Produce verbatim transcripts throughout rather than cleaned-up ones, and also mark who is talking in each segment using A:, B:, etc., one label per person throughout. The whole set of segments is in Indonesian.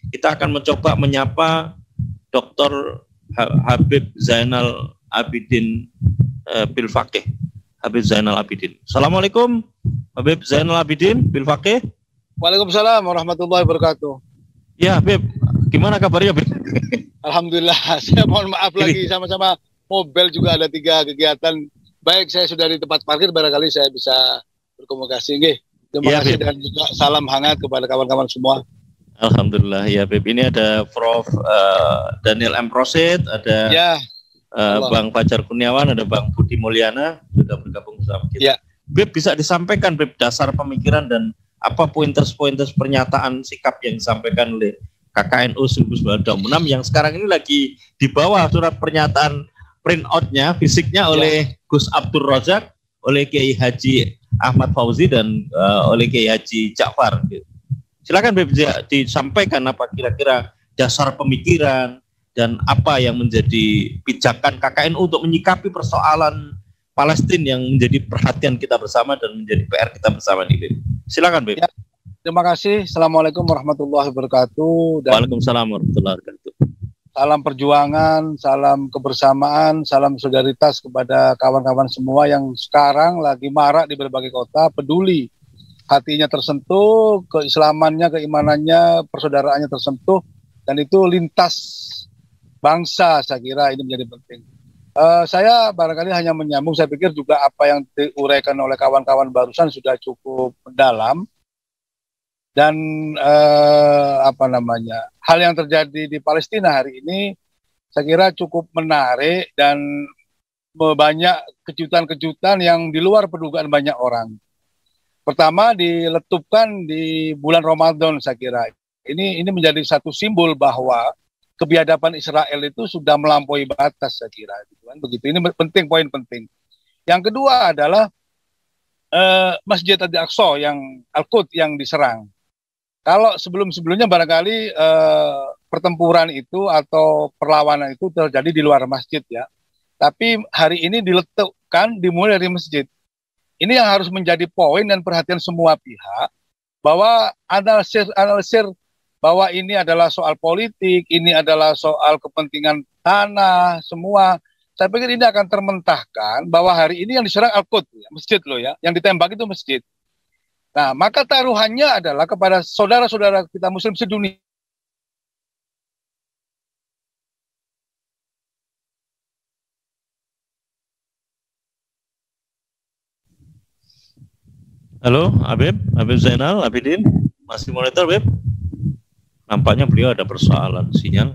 A: kita akan mencoba menyapa Doktor Habib Zainal Abidin uh, Bil Faqih. Habib Zainal Abidin. Assalamualaikum Habib Zainal Abidin Bil Faqih.
B: Waalaikumsalam warahmatullahi wabarakatuh.
A: Ya Habib, gimana kabarnya Habib?
B: Alhamdulillah, saya mohon maaf lagi sama-sama mobil juga ada tiga kegiatan. Baik, saya sudah di tempat parkir, barangkali saya bisa berkomunikasi. Nggih. Terima ya, kasih Beb. Dan juga salam hangat kepada kawan-kawan semua.
A: Alhamdulillah ya Beb. Ini ada Prof uh, Daniel M. Rosid, ada
B: ya,
A: uh, Bang Fajar Kurniawan, ada Bang Budi Mulyana sudah bergabung bersama kita. Ya. Beb, bisa disampaikan Beb dasar pemikiran dan apa pointers-pointers pernyataan sikap yang disampaikan oleh K K N U seribu sembilan ratus dua puluh enam yang sekarang ini lagi di bawah surat pernyataan print out-nya, fisiknya oleh ya. Gus Abdur Razak, oleh Kiai Haji Ahmad Fauzi dan uh, oleh Kiai Haji Ja'far. Silakan Beb disampaikan apa kira-kira dasar pemikiran dan apa yang menjadi pijakan K K N U untuk menyikapi persoalan Palestina yang menjadi perhatian kita bersama dan menjadi P R kita bersama nih Beb. Silakan Beb. Ya,
B: terima kasih. Assalamualaikum warahmatullahi wabarakatuh.
A: Dan waalaikumsalam warahmatullahi wabarakatuh.
B: Salam perjuangan, salam kebersamaan, salam solidaritas kepada kawan-kawan semua yang sekarang lagi marak di berbagai kota, peduli, hatinya tersentuh, keislamannya, keimanannya, persaudaraan tersentuh, dan itu lintas bangsa, saya kira ini menjadi penting. Uh, saya barangkali hanya menyambung, saya pikir juga apa yang diuraikan oleh kawan-kawan barusan sudah cukup mendalam. Dan eh, apa namanya hal yang terjadi di Palestina hari ini saya kira cukup menarik dan banyak kejutan-kejutan yang di luar perdugaan banyak orang. Pertama diletupkan di bulan Ramadan, saya kira ini ini menjadi satu simbol bahwa kebiadaban Israel itu sudah melampaui batas, saya kira gitu kan, begitu. Ini penting, poin penting. Yang kedua adalah eh, Masjid Al-Aqsa yang Al-Quds yang diserang. Kalau sebelum-sebelumnya barangkali eh, pertempuran itu atau perlawanan itu terjadi di luar masjid ya. Tapi hari ini diletakkan dimulai dari masjid. Ini yang harus menjadi poin dan perhatian semua pihak bahwa analisir-analisir bahwa ini adalah soal politik, ini adalah soal kepentingan tanah, semua. Saya pikir ini akan termentahkan bahwa hari ini yang diserang Al-Quds, ya, masjid loh ya, yang ditembak itu masjid. Nah, maka taruhannya adalah kepada saudara-saudara kita Muslim sedunia.
A: Halo, Habib, Habib Zainal Abidin, masih monitor, Habib? Nampaknya beliau ada persoalan sinyal.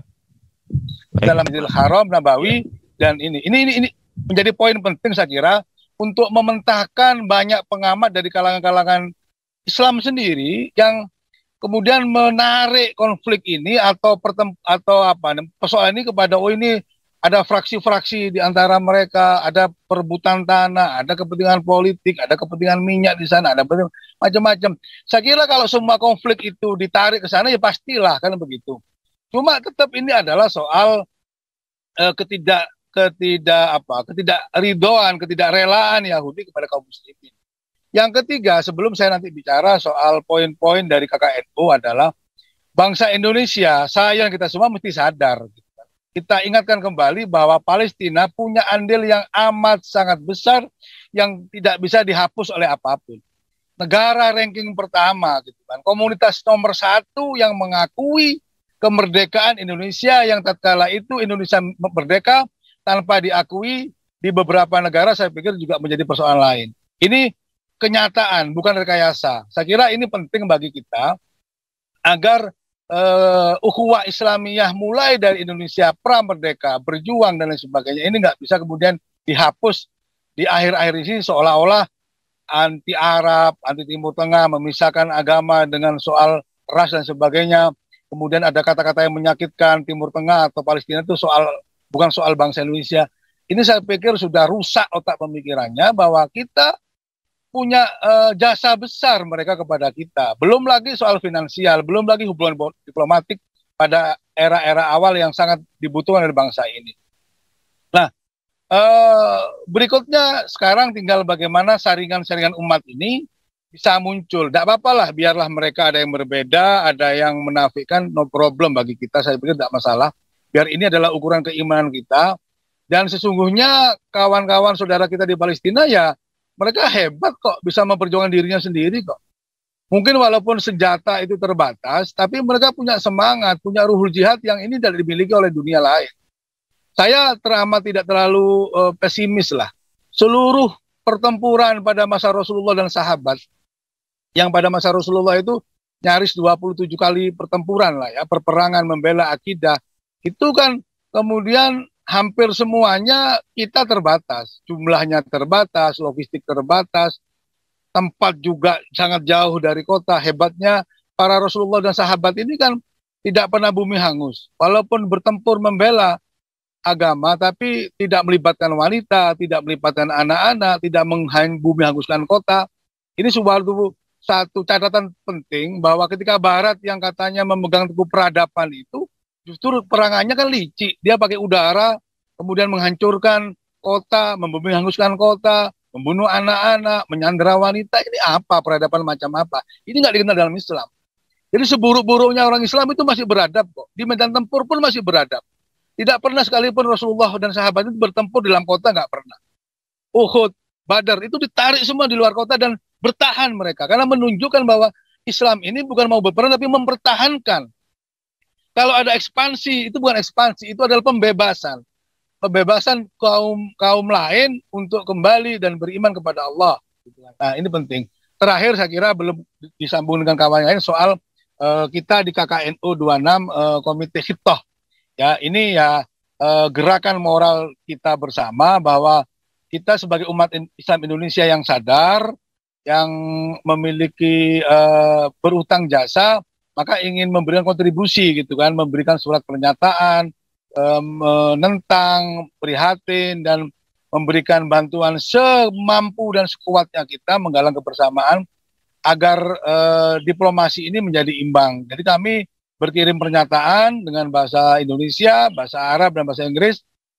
B: Baik. Dalam Masjidil Haram Nabawi dan ini, ini, ini, ini menjadi poin penting saya kira untuk mementahkan banyak pengamat dari kalangan-kalangan Islam sendiri yang kemudian menarik konflik ini atau pertem atau apa persoalan ini kepada oh ini ada fraksi-fraksi di antara mereka, ada perebutan tanah, ada kepentingan politik, ada kepentingan minyak di sana, ada macam-macam. Saya kira kalau semua konflik itu ditarik ke sana ya pastilah kan begitu. Cuma tetap ini adalah soal eh, ketidak ketidak apa ketidakridhoan, ketidakrelaan Yahudi kepada kaum muslimin. Yang ketiga, sebelum saya nanti bicara soal poin-poin dari K K N U adalah bangsa Indonesia, saya dan kita semua mesti sadar. Kita ingatkan kembali bahwa Palestina punya andil yang amat sangat besar yang tidak bisa dihapus oleh apapun. Negara ranking pertama, gitu kan. Komunitas nomor satu yang mengakui kemerdekaan Indonesia yang tatkala itu Indonesia merdeka tanpa diakui di beberapa negara, saya pikir juga menjadi persoalan lain. Ini kenyataan, bukan rekayasa. Saya kira ini penting bagi kita agar uh, ukhuwah Islamiyah mulai dari Indonesia pra-merdeka, berjuang dan lain sebagainya, ini nggak bisa kemudian dihapus di akhir-akhir ini seolah-olah anti Arab, anti Timur Tengah, memisahkan agama dengan soal ras dan sebagainya. Kemudian ada kata-kata yang menyakitkan Timur Tengah atau Palestina itu soal bukan soal bangsa Indonesia. Ini saya pikir sudah rusak otak pemikirannya bahwa kita punya uh, jasa besar mereka kepada kita. Belum lagi soal finansial, belum lagi hubungan diplomatik pada era-era awal yang sangat dibutuhkan oleh bangsa ini. Nah, uh, berikutnya sekarang tinggal bagaimana saringan-saringan umat ini bisa muncul. Tidak apa-apa lah, biarlah mereka ada yang berbeda, ada yang menafikan, no problem bagi kita, saya pikir tidak masalah. Biar ini adalah ukuran keimanan kita. Dan sesungguhnya kawan-kawan saudara kita di Palestina ya, mereka hebat kok, bisa memperjuangkan dirinya sendiri kok. Mungkin walaupun senjata itu terbatas, tapi mereka punya semangat, punya ruhul jihad yang ini tidak dimiliki oleh dunia lain. Saya teramat tidak terlalu uh, pesimis lah. Seluruh pertempuran pada masa Rasulullah dan sahabat, yang pada masa Rasulullah itu nyaris dua puluh tujuh kali pertempuran lah ya, perperangan membela akidah, itu kan kemudian hampir semuanya kita terbatas, jumlahnya terbatas, logistik terbatas, tempat juga sangat jauh dari kota. Hebatnya para Rasulullah dan sahabat ini kan tidak pernah bumi hangus. Walaupun bertempur membela agama, tapi tidak melibatkan wanita, tidak melibatkan anak-anak, tidak menghang bumi hanguskan kota. Ini suatu satu catatan penting bahwa ketika Barat yang katanya memegang teguh peradaban itu, justru perangannya kan licik. Dia pakai udara, kemudian menghancurkan kota, membumi hanguskan kota, membunuh anak-anak, menyandera wanita. Ini apa, peradaban macam apa? Ini nggak dikenal dalam Islam. Jadi seburuk-buruknya orang Islam itu masih beradab kok. Di medan tempur pun masih beradab. Tidak pernah sekalipun Rasulullah dan sahabat itu bertempur di dalam kota, nggak pernah. Uhud, Badar, itu ditarik semua di luar kota dan bertahan mereka. Karena menunjukkan bahwa Islam ini bukan mau berperang, tapi mempertahankan. Kalau ada ekspansi, itu bukan ekspansi, itu adalah pembebasan. Pembebasan kaum kaum lain untuk kembali dan beriman kepada Allah. Nah, ini penting. Terakhir saya kira belum disambung dengan kawan lain soal uh, kita di K K N U dua puluh enam uh, Komite Khitoh. Ya, ini ya uh, gerakan moral kita bersama bahwa kita sebagai umat Islam Indonesia yang sadar, yang memiliki uh, berutang jasa, maka ingin memberikan kontribusi gitu kan, memberikan surat pernyataan, menentang, prihatin, dan memberikan bantuan semampu dan sekuatnya kita menggalang kebersamaan agar eh, diplomasi ini menjadi imbang. Jadi kami berkirim pernyataan dengan bahasa Indonesia, bahasa Arab, dan bahasa Inggris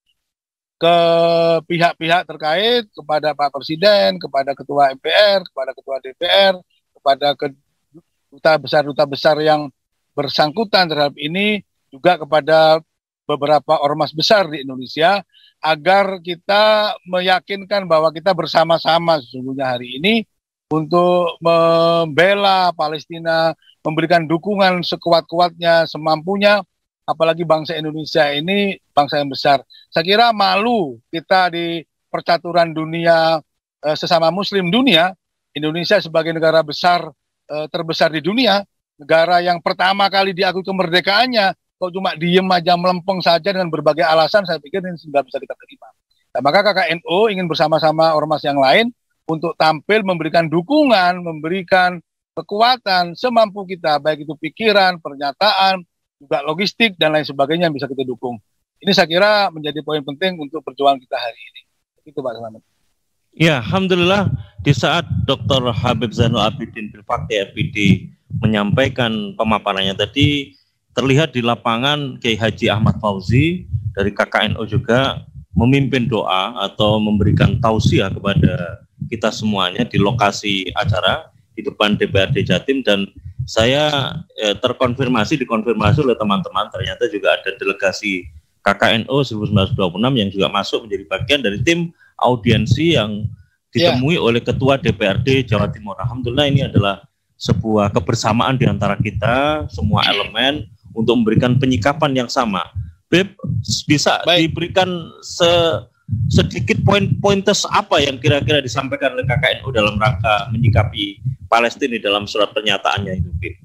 B: ke pihak-pihak terkait, kepada Pak Presiden, kepada Ketua M P R, kepada Ketua D P R, kepada duta besar-duta besar yang bersangkutan terhadap ini, juga kepada beberapa ormas besar di Indonesia, agar kita meyakinkan bahwa kita bersama-sama sesungguhnya hari ini untuk membela Palestina, memberikan dukungan sekuat-kuatnya, semampunya, apalagi bangsa Indonesia ini bangsa yang besar. Saya kira malu kita di percaturan dunia eh, sesama Muslim dunia, Indonesia sebagai negara besar eh, terbesar di dunia, negara yang pertama kali diakui kemerdekaannya, kok cuma diem aja melempeng saja dengan berbagai alasan, saya pikir ini sudah bisa kita terima. Nah, maka K K N U ingin bersama-sama ormas yang lain untuk tampil memberikan dukungan, memberikan kekuatan semampu kita, baik itu pikiran, pernyataan, juga logistik, dan lain sebagainya yang bisa kita dukung. Ini saya kira menjadi poin penting untuk perjuangan kita hari ini. Itu Pak Selamat.
A: Ya, Alhamdulillah di saat Doktor Habib Zainul Abidin Bilfakih R P D menyampaikan pemaparannya tadi, terlihat di lapangan Kiai Haji Ahmad Fauzi dari K K N U juga memimpin doa atau memberikan tausiah kepada kita semuanya di lokasi acara di depan D P R D Jatim, dan saya eh, terkonfirmasi, dikonfirmasi oleh teman-teman, ternyata juga ada delegasi K K N U seribu sembilan ratus dua puluh enam yang juga masuk menjadi bagian dari tim audiensi yang ditemui yeah. oleh Ketua D P R D Jawa Timur. Alhamdulillah ini adalah sebuah kebersamaan di antara kita, semua elemen, untuk memberikan penyikapan yang sama. Beb, bisa Baik. diberikan se sedikit poin-pointers apa yang kira-kira disampaikan oleh K K N U dalam rangka menyikapi Palestina dalam surat pernyataannya itu, Beb?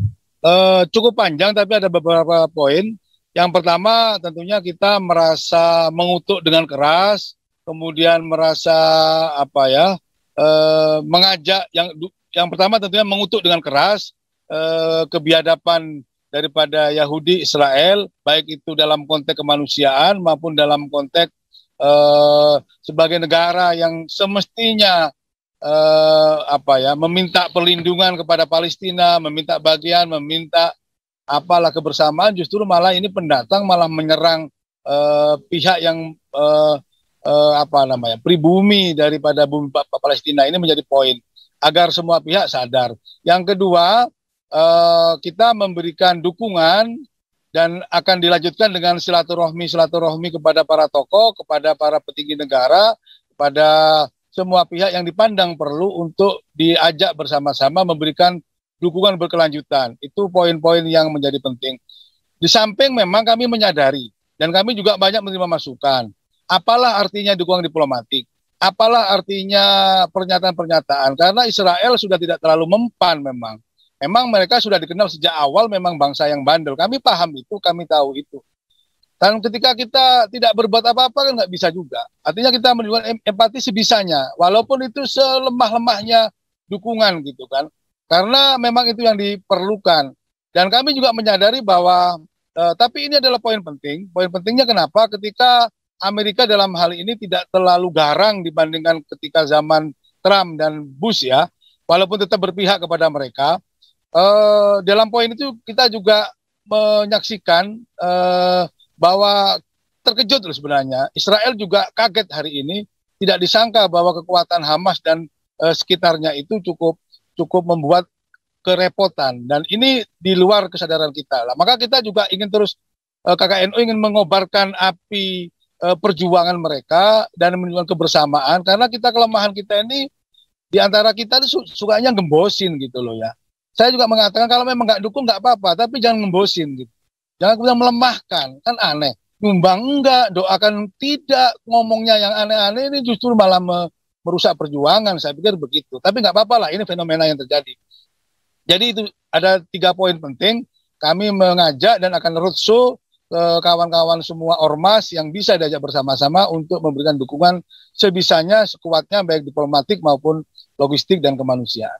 B: Uh, cukup panjang, tapi ada beberapa poin. Yang pertama, tentunya kita merasa mengutuk dengan keras, kemudian merasa apa ya, uh, mengajak yang yang pertama tentunya mengutuk dengan keras uh, kebiadaban daripada Yahudi Israel, baik itu dalam konteks kemanusiaan maupun dalam konteks uh, sebagai negara yang semestinya uh, apa ya, meminta perlindungan kepada Palestina, meminta bagian, meminta apalah kebersamaan, justru malah ini pendatang malah menyerang uh, pihak yang uh, uh, apa namanya pribumi daripada bumi Palestina. Ini menjadi poin. agar semua pihak sadar. Yang kedua, uh, kita memberikan dukungan dan akan dilanjutkan dengan silaturahmi-silaturahmi kepada para tokoh, kepada para petinggi negara, kepada semua pihak yang dipandang perlu untuk diajak bersama-sama memberikan dukungan berkelanjutan. Itu poin-poin yang menjadi penting. Di samping memang kami menyadari, dan kami juga banyak menerima masukan, apalah artinya dukungan diplomatik, apalah artinya pernyataan-pernyataan, karena Israel sudah tidak terlalu mempan memang. Memang mereka sudah dikenal sejak awal memang bangsa yang bandel. Kami paham itu, kami tahu itu. Dan ketika kita tidak berbuat apa-apa kan nggak bisa juga. Artinya kita menunjukkan empati sebisanya, walaupun itu selemah-lemahnya dukungan gitu kan. Karena memang itu yang diperlukan. Dan kami juga menyadari bahwa, eh, tapi ini adalah poin penting. Poin pentingnya kenapa? Ketika Amerika dalam hal ini tidak terlalu garang dibandingkan ketika zaman Trump dan Bush ya, walaupun tetap berpihak kepada mereka. Uh, dalam poin itu kita juga menyaksikan uh, bahwa terkejut loh sebenarnya. Israel juga kaget hari ini, tidak disangka bahwa kekuatan Hamas dan uh, sekitarnya itu cukup cukup membuat kerepotan, dan ini di luar kesadaran kita lah. Maka kita juga ingin terus uh, K K N U ingin mengobarkan api uh, perjuangan mereka dan menunjukkan kebersamaan, karena kita kelemahan kita ini di antara kita itu sukanya gembosin gitu loh ya. Saya juga mengatakan kalau memang nggak dukung nggak apa-apa, tapi jangan ngembosin gitu. Jangan kemudian melemahkan, kan aneh. Nyumbang enggak, doakan tidak, ngomongnya yang aneh-aneh ini justru malah me merusak perjuangan. Saya pikir begitu. Tapi nggak apa-apa lah, ini fenomena yang terjadi. Jadi itu ada tiga poin penting. Kami mengajak dan akan roadshow ke kawan-kawan semua ormas yang bisa diajak bersama-sama untuk memberikan dukungan sebisanya, sekuatnya, baik diplomatik maupun logistik dan kemanusiaan.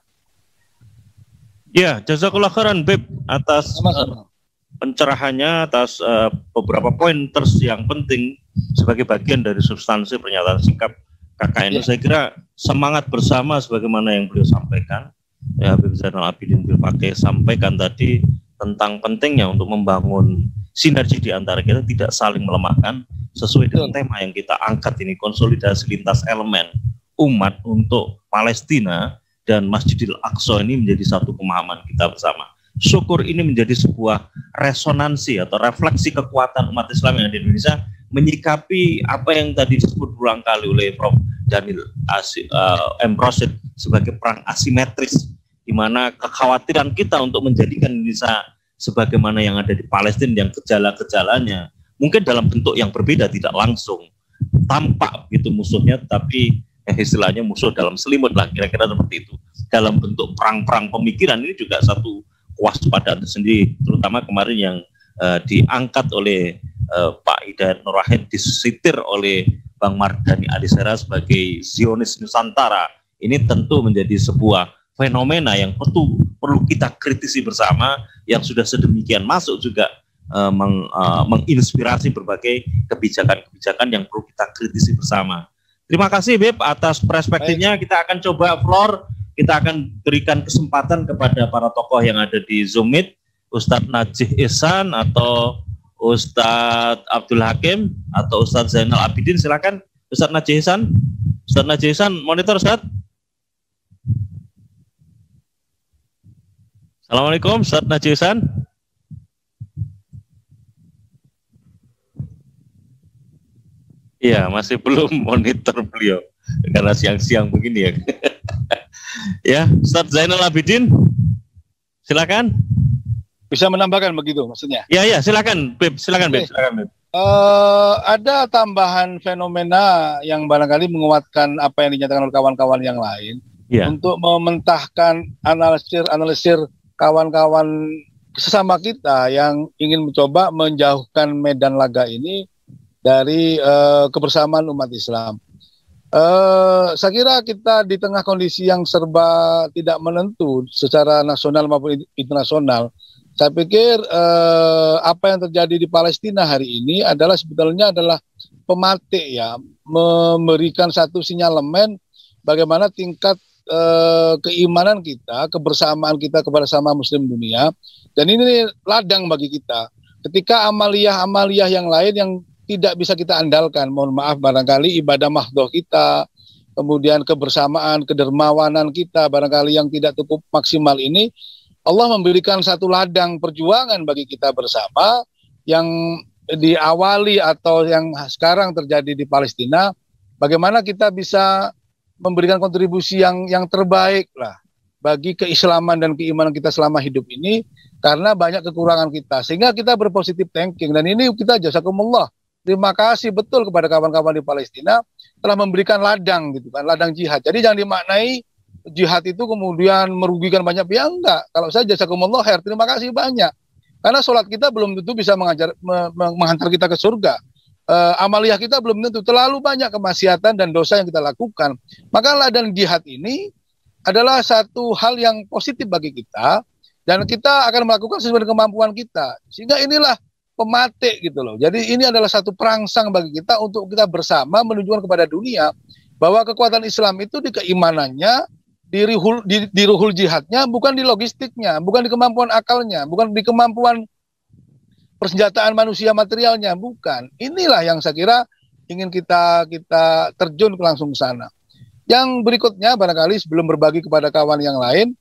A: Ya, jazakallah khairan Beb atas uh, pencerahannya, atas uh, beberapa pointers yang penting sebagai bagian dari substansi pernyataan sikap K K N U. Ya. Saya kira semangat bersama sebagaimana yang beliau sampaikan, ya Habib Zainal Abidin Bilfaqih sampaikan tadi tentang pentingnya untuk membangun sinergi di antara kita, tidak saling melemahkan sesuai dengan tema yang kita angkat ini, konsolidasi lintas elemen umat untuk Palestina dan Masjidil Aqsa ini menjadi satu pemahaman kita bersama. Syukur ini menjadi sebuah resonansi atau refleksi kekuatan umat Islam yang ada di Indonesia menyikapi apa yang tadi disebut berulang kali oleh Prof Daniel Asi, uh, M. Rosid sebagai perang asimetris, di mana kekhawatiran kita untuk menjadikan Indonesia sebagaimana yang ada di Palestina yang gejala-gejalanya mungkin dalam bentuk yang berbeda, tidak langsung tampak gitu musuhnya, tapi eh, istilahnya musuh dalam selimut lah, kira-kira seperti itu. Dalam bentuk perang-perang pemikiran ini juga satu kewaspadaan sendiri, terutama kemarin yang uh, diangkat oleh uh, Pak Hidayat Nur Wahid, disitir oleh Bang Mardhani Alisera sebagai Zionis Nusantara. Ini tentu menjadi sebuah fenomena yang perlu, perlu kita kritisi bersama, yang sudah sedemikian masuk juga uh, meng, uh, menginspirasi berbagai kebijakan-kebijakan yang perlu kita kritisi bersama. Terima kasih Beb atas perspektifnya. Kita akan coba floor, kita akan berikan kesempatan kepada para tokoh yang ada di Zoom Meet, Ustadz Najih Ihsan atau Ustadz Abdul Hakim atau Ustadz Zainal Abidin. Silakan Ustadz Najih Ihsan. Ustadz Najih Ihsan, monitor Ustadz. Assalamualaikum Ustadz Najih Ihsan. Iya, masih belum monitor beliau karena siang-siang begini ya. Ya, Ustadz Zainal Abidin, silakan.
B: Bisa menambahkan begitu maksudnya?
A: Ya, ya, silakan, Beb, silakan, Beb, silakan, Beb.
B: Uh, ada tambahan fenomena yang barangkali menguatkan apa yang dinyatakan oleh kawan-kawan yang lain, ya, untuk mementahkan analisir-analisir kawan-kawan sesama kita yang ingin mencoba menjauhkan medan laga ini dari uh, kebersamaan umat Islam. Uh, saya kira kita di tengah kondisi yang serba tidak menentu secara nasional maupun internasional, saya pikir uh, apa yang terjadi di Palestina hari ini adalah sebetulnya adalah pematik ya, memberikan satu sinyalemen bagaimana tingkat uh, keimanan kita, kebersamaan kita kepada sama Muslim dunia, dan ini ladang bagi kita. Ketika amaliyah-amaliyah yang lain yang tidak bisa kita andalkan, mohon maaf barangkali ibadah mahdoh kita, kemudian kebersamaan, kedermawanan kita barangkali yang tidak cukup maksimal ini, Allah memberikan satu ladang perjuangan bagi kita bersama yang diawali atau yang sekarang terjadi di Palestina. Bagaimana kita bisa memberikan kontribusi yang yang terbaik lah bagi keislaman dan keimanan kita selama hidup ini, karena banyak kekurangan kita, sehingga kita berpositif thinking. Dan ini kita jazakumullah, terima kasih betul kepada kawan-kawan di Palestina telah memberikan ladang gitu kan, ladang jihad. Jadi jangan dimaknai jihad itu kemudian merugikan banyak pihak, enggak. Kalau saya jazakumullah khair, terima kasih banyak. Karena sholat kita belum tentu bisa mengajar, me, menghantar kita ke surga. Uh, amaliyah kita belum tentu, terlalu banyak kemaksiatan dan dosa yang kita lakukan. Maka ladang jihad ini adalah satu hal yang positif bagi kita, dan kita akan melakukan sesuai dengan kemampuan kita. Sehingga inilah pematik gitu loh. Jadi ini adalah satu perangsang bagi kita untuk kita bersama menunjukkan kepada dunia bahwa kekuatan Islam itu di keimanannya, di ruhul, di, di ruhul jihadnya, bukan di logistiknya, bukan di kemampuan akalnya, bukan di kemampuan persenjataan manusia materialnya, bukan. Inilah yang saya kira ingin kita kita terjun ke langsung ke sana. Yang berikutnya barangkali sebelum berbagi kepada kawan yang lain,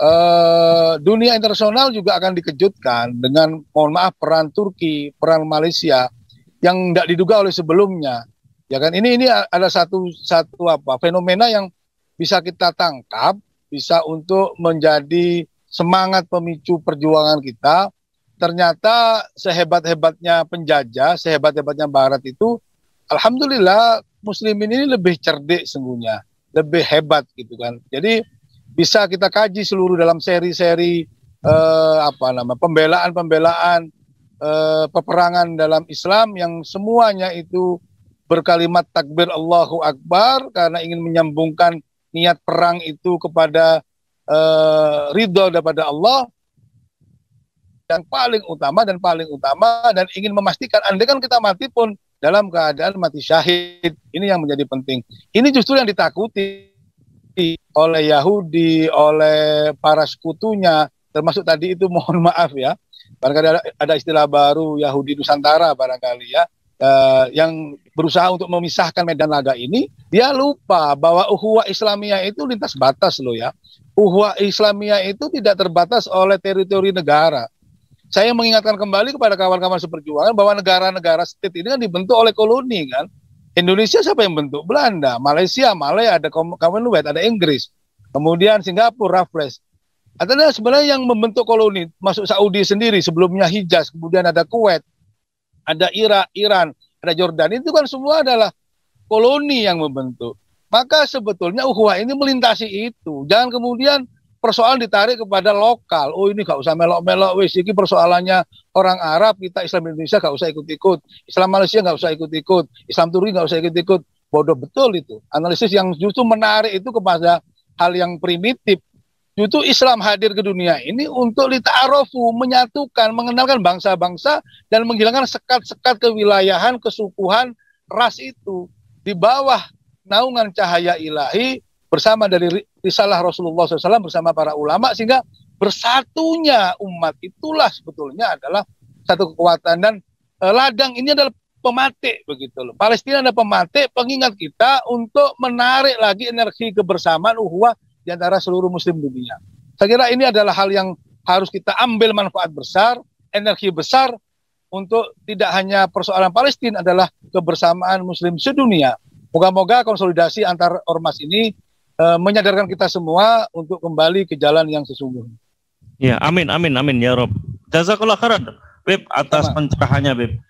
B: eh, dunia internasional juga akan dikejutkan dengan, mohon maaf, peran Turki, peran Malaysia yang tidak diduga oleh sebelumnya. Ya kan, ini ini ada satu satu apa fenomena yang bisa kita tangkap, bisa untuk menjadi semangat pemicu perjuangan kita. Ternyata sehebat-hebatnya penjajah, sehebat-hebatnya Barat itu, alhamdulillah Muslimin ini lebih cerdik sungguhnya, lebih hebat gitu kan. Jadi bisa kita kaji seluruh dalam seri-seri eh, apa nama pembelaan-pembelaan eh, peperangan dalam Islam yang semuanya itu berkalimat takbir Allahu Akbar karena ingin menyambungkan niat perang itu kepada uh, ridho daripada Allah, dan paling utama dan paling utama dan ingin memastikan andai kan kita mati pun dalam keadaan mati syahid. Ini yang menjadi penting. Ini justru yang ditakuti oleh Yahudi, oleh para sekutunya, termasuk tadi itu, mohon maaf ya, barangkali ada, ada istilah baru Yahudi Nusantara barangkali ya, Uh, yang berusaha untuk memisahkan medan laga ini. Dia lupa bahwa ukhuwah Islamiyah itu lintas batas loh ya. Ukhuwah Islamiyah itu tidak terbatas oleh teritori negara. Saya mengingatkan kembali kepada kawan-kawan seperjuangan bahwa negara-negara state ini kan dibentuk oleh koloni kan. Indonesia siapa yang bentuk? Belanda, Malaysia, Malay, ada Commonwealth, ada Inggris, kemudian Singapura, Raffles. Artinya sebenarnya yang membentuk koloni, masuk Saudi sendiri, sebelumnya Hijaz, kemudian ada Kuwait, ada Irak, Iran, ada Jordan, itu kan semua adalah koloni yang membentuk. Maka sebetulnya ukhuwah ini melintasi itu. Jangan kemudian persoalan ditarik kepada lokal. Oh ini gak usah melok-melok, wis ini persoalannya orang Arab, kita Islam Indonesia gak usah ikut-ikut, Islam Malaysia gak usah ikut-ikut, Islam Turki gak usah ikut-ikut. Bodoh betul itu. Analisis yang justru menarik itu kepada hal yang primitif. Justru Islam hadir ke dunia ini untuk lita'arofu, menyatukan, mengenalkan bangsa-bangsa dan menghilangkan sekat-sekat kewilayahan, kesukuhan, ras itu di bawah naungan cahaya ilahi bersama dari risalah Rasulullah shallallahu alaihi wasallam bersama para ulama, sehingga bersatunya umat itulah sebetulnya adalah satu kekuatan. Dan e, ladang ini adalah pematik begitu loh. Palestina adalah pematik, pengingat kita untuk menarik lagi energi kebersamaan ukhuwah di antara seluruh muslim dunia. Saya kira ini adalah hal yang harus kita ambil manfaat besar, energi besar, untuk tidak hanya persoalan Palestina, adalah kebersamaan muslim sedunia. Moga-moga konsolidasi antar ormas ini e, menyadarkan kita semua untuk kembali ke jalan yang sesungguhnya.
A: Ya, amin, amin, amin ya Rob. Jazakallah khairan, Beb, atas pencerahannya, Beb.